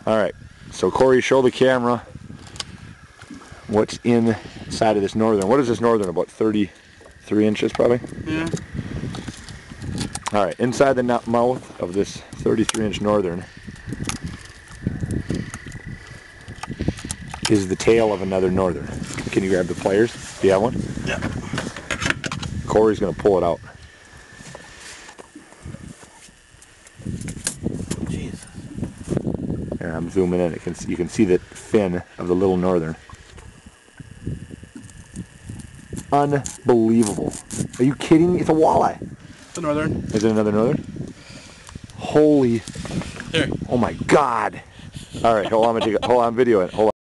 All right, so Corey, show the camera what's inside of this northern. What is this northern? About 33 inches, probably? Yeah. All right, inside the mouth of this 33-inch northern is the tail of another northern. Can you grab the pliers? Do you have one? Yeah. Corey's going to pull it out. Jesus. Here, I'm zooming in. You can see the fin of the little northern. Unbelievable. Are you kidding me? It's a walleye. The northern. Is it another northern? Holy. Here. Oh my God. All right, hold on. Hold on, video it. Hold on.